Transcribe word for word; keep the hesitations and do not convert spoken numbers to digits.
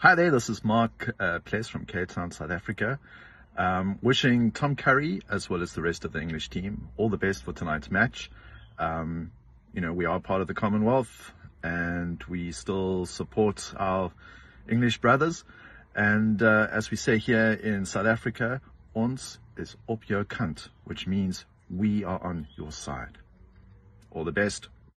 Hi there, this is Marc uh, Pleass from Cape Town, South Africa. Um, wishing Tom Curry, as well as the rest of the English team, all the best for tonight's match. Um, you know, we are part of the Commonwealth, and we still support our English brothers. And uh, as we say here in South Africa, ons is op jou kant, which means we are on your side. All the best.